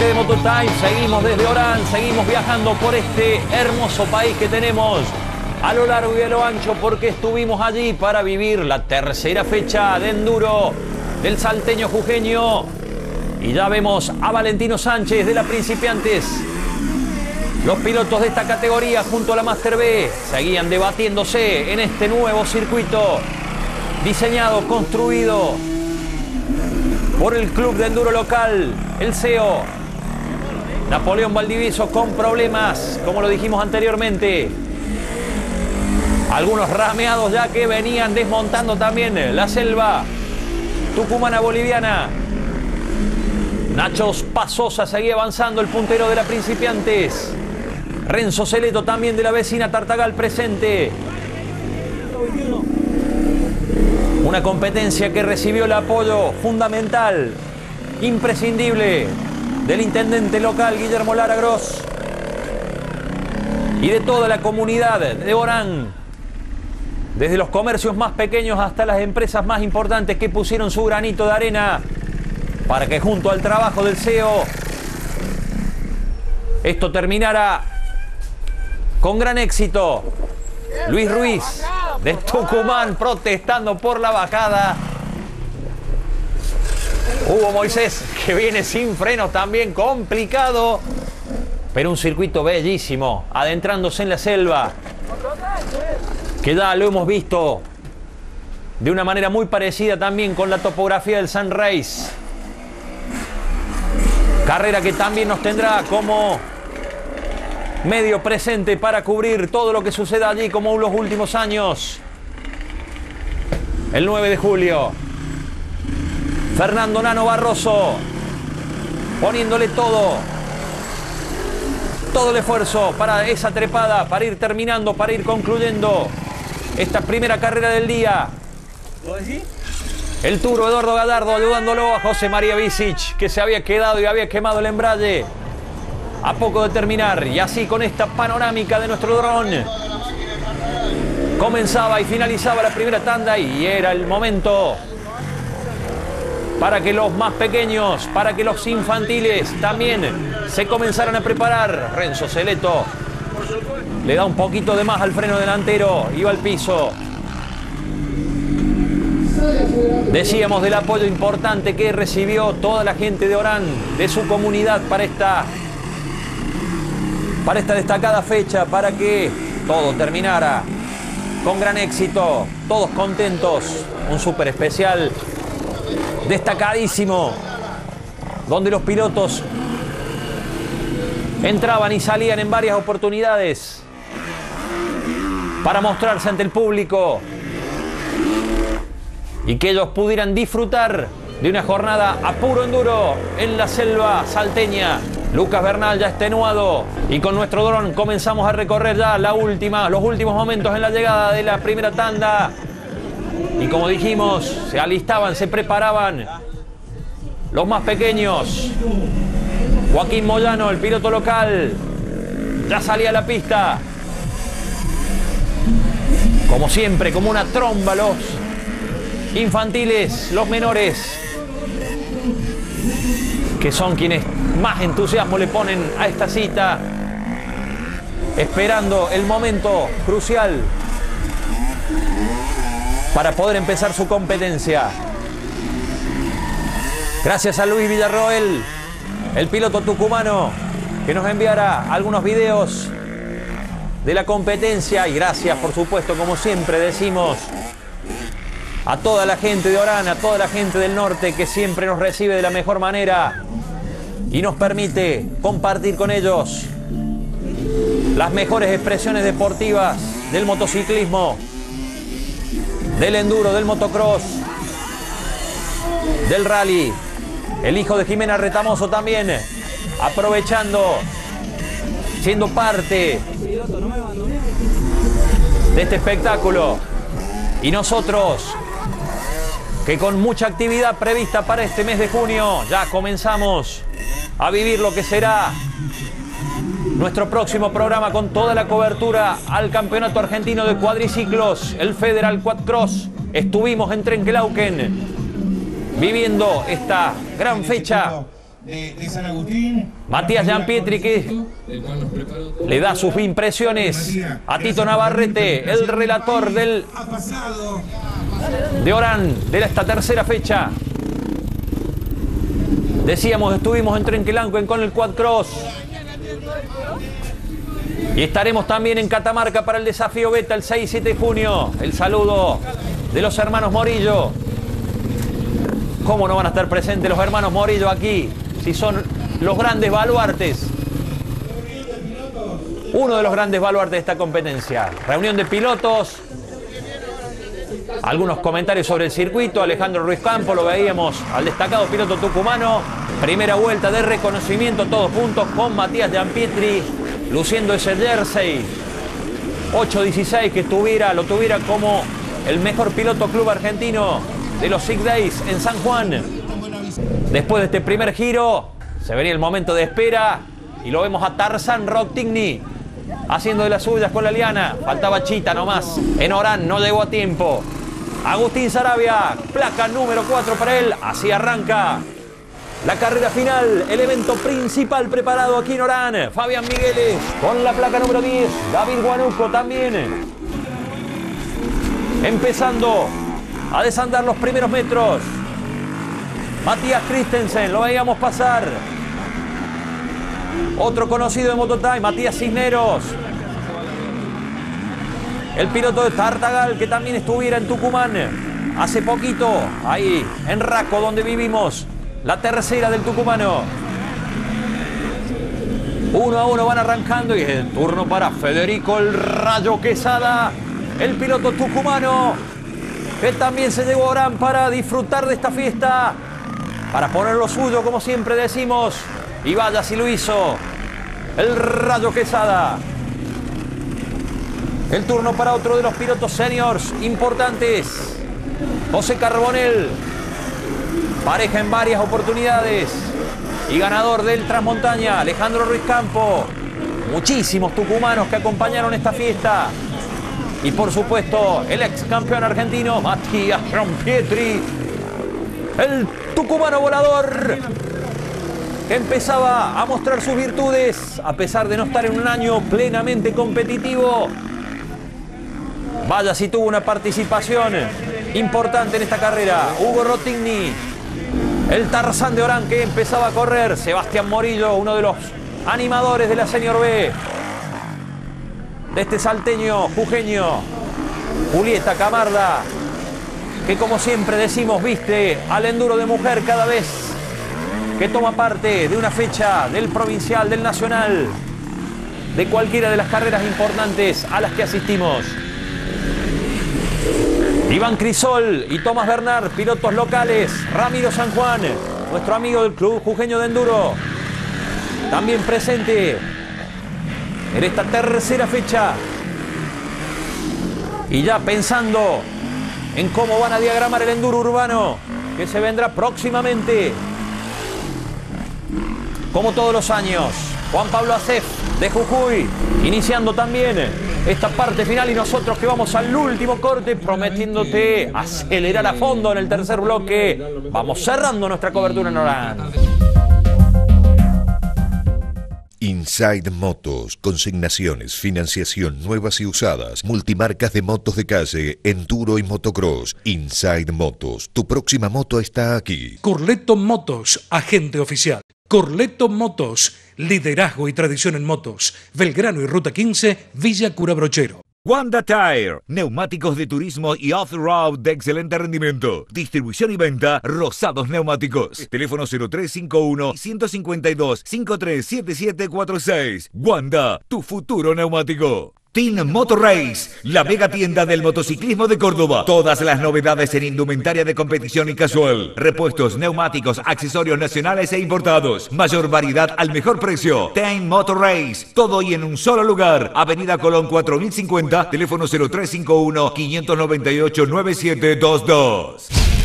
de Mototime, seguimos desde Orán, seguimos viajando por este hermoso país que tenemos a lo largo y a lo ancho, porque estuvimos allí para vivir la tercera fecha de enduro del salteño jujeño. Y ya vemos a Valentino Sánchez de la Principiantes. Los pilotos de esta categoría junto a la Master B seguían debatiéndose en este nuevo circuito diseñado, construido por el club de enduro local, el CEO. Napoleón Valdivieso con problemas, como lo dijimos anteriormente. Algunos rameados ya que venían desmontando también la selva tucumana boliviana. Nacho Pasosa seguía avanzando, el puntero de la Principiantes. Renzo Celeto también de la vecina Tartagal presente. Una competencia que recibió el apoyo fundamental, imprescindible, del intendente local Guillermo Lara Gross y de toda la comunidad de Orán, desde los comercios más pequeños hasta las empresas más importantes que pusieron su granito de arena para que junto al trabajo del CEO esto terminara con gran éxito. Luis Ruiz de Tucumán protestando por la bajada. Hugo Moisés que viene sin frenos también, complicado, pero un circuito bellísimo, adentrándose en la selva, que ya lo hemos visto de una manera muy parecida también con la topografía del Sun Race. Carrera que también nos tendrá como medio presente para cubrir todo lo que suceda allí como en los últimos años. El 9 de julio, Fernando Nano Barroso poniéndole todo el esfuerzo para esa trepada, para ir terminando, para ir concluyendo esta primera carrera del día. El Turo Eduardo Gallardo ayudándolo a José María Visic, que se había quedado y había quemado el embrague a poco de terminar. Y así, con esta panorámica de nuestro dron, comenzaba y finalizaba la primera tanda, y era el momento para que los más pequeños, para que los infantiles también se comenzaran a preparar. Renzo Celeto le da un poquito de más al freno delantero, iba al piso. Decíamos del apoyo importante que recibió toda la gente de Orán, de su comunidad, para esta destacada fecha, para que todo terminara con gran éxito, todos contentos. Un súper especial destacadísimo, donde los pilotos entraban y salían en varias oportunidades para mostrarse ante el público y que ellos pudieran disfrutar de una jornada a puro enduro en la selva salteña. Lucas Bernal ya extenuado, y con nuestro dron comenzamos a recorrer ya los últimos momentos en la llegada de la primera tanda. Y como dijimos, se alistaban, se preparaban los más pequeños. Joaquín Moyano, el piloto local, ya salía a la pista. Como siempre, como una tromba, los infantiles, los menores, que son quienes más entusiasmo le ponen a esta cita, esperando el momento crucial para poder empezar su competencia. Gracias a Luis Villarroel, el piloto tucumano, que nos enviará algunos videos de la competencia. Y gracias, por supuesto, como siempre decimos, a toda la gente de Orán, a toda la gente del norte, que siempre nos recibe de la mejor manera y nos permite compartir con ellos las mejores expresiones deportivas del motociclismo, del enduro, del motocross, del rally. El hijo de Jimena Retamoso también aprovechando, siendo parte de este espectáculo. Y nosotros, que con mucha actividad prevista para este mes de junio, ya comenzamos a vivir lo que será nuestro próximo programa, con toda la cobertura al Campeonato Argentino de Cuadriciclos, el Federal Quad Cross. Estuvimos en Trenquelauquen viviendo esta gran fecha de San Agustín. Matías Giampietri, que le da sus impresiones a Tito Navarrete, el relator de Orán de esta tercera fecha. Decíamos, estuvimos en Trenquelanquen con el Quad Cross. Y estaremos también en Catamarca para el desafío beta el 6 y 7 de junio. El saludo de los hermanos Morillo. ¿Cómo no van a estar presentes los hermanos Morillo aquí? Si son los grandes baluartes. Uno de los grandes baluartes de esta competencia. Reunión de pilotos. Algunos comentarios sobre el circuito. Alejandro Ruiz Campo, lo veíamos al destacado piloto tucumano. Primera vuelta de reconocimiento todos juntos con Matías Giampietri luciendo ese jersey 816 que lo tuviera como el mejor piloto club argentino de los Six Days en San Juan. Después de este primer giro se venía el momento de espera y lo vemos a Tarzán Rottigny haciendo de las suyas con la liana. Faltaba Chita nomás. En Orán no llegó a tiempo. Agustín Sarabia, placa número 4 para él. Así arranca la carrera final, el evento principal preparado aquí en Orán. Fabián Migueles con la placa número 10. David Guanuco también. Empezando a desandar los primeros metros. Matías Christensen, lo veíamos pasar. Otro conocido de Mototime, Matías Cisneros. El piloto de Tartagal, que también estuviera en Tucumán hace poquito, ahí en Raco, donde vivimos. La tercera del tucumano. 1-1 van arrancando y el turno para Federico el Rayo Quesada, el piloto tucumano, que también se llevó a Orán para disfrutar de esta fiesta, para poner lo suyo, como siempre decimos. Y vaya si lo hizo el Rayo Quesada. El turno para otro de los pilotos seniors importantes, José Carbonell. Pareja en varias oportunidades y ganador del Transmontaña, Alejandro Ruiz Campo. Muchísimos tucumanos que acompañaron esta fiesta. Y por supuesto, el ex campeón argentino, Matías Giampietri. El tucumano volador que empezaba a mostrar sus virtudes a pesar de no estar en un año plenamente competitivo. Vaya si tuvo una participación importante en esta carrera. Hugo Rottigny. El Tarzán de Orán que empezaba a correr. Sebastián Morillo, uno de los animadores de la Senior B. De este salteño, jujeño. Julieta Camarda, que como siempre decimos, viste al enduro de mujer cada vez que toma parte de una fecha del provincial, del nacional, de cualquiera de las carreras importantes a las que asistimos. Iván Crisol y Tomás Bernard, pilotos locales. Ramiro San Juan, nuestro amigo del Club Jujeño de Enduro, también presente en esta tercera fecha. Y ya pensando en cómo van a diagramar el enduro urbano que se vendrá próximamente. Como todos los años, Juan Pablo Acef de Jujuy, iniciando también esta parte final, y nosotros que vamos al último corte prometiéndote acelerar a fondo en el tercer bloque. Vamos cerrando nuestra cobertura en Orán. Inside Motos, consignaciones, financiación, nuevas y usadas, multimarcas de motos de calle, enduro y motocross. Inside Motos, tu próxima moto está aquí. Corleto Motos, agente oficial. Corleto Motos, liderazgo y tradición en motos. Belgrano y Ruta 15, Villa Cura Brochero. Wanda Tire, neumáticos de turismo y off-road de excelente rendimiento. Distribución y venta, Rosados Neumáticos. Teléfono 0351-152-537746. Wanda, tu futuro neumático. Team Motor Race, la mega tienda del motociclismo de Córdoba. Todas las novedades en indumentaria de competición y casual. Repuestos, neumáticos, accesorios nacionales e importados. Mayor variedad al mejor precio. Team Motor Race, todo y en un solo lugar. Avenida Colón 4050, teléfono 0351-598-9722.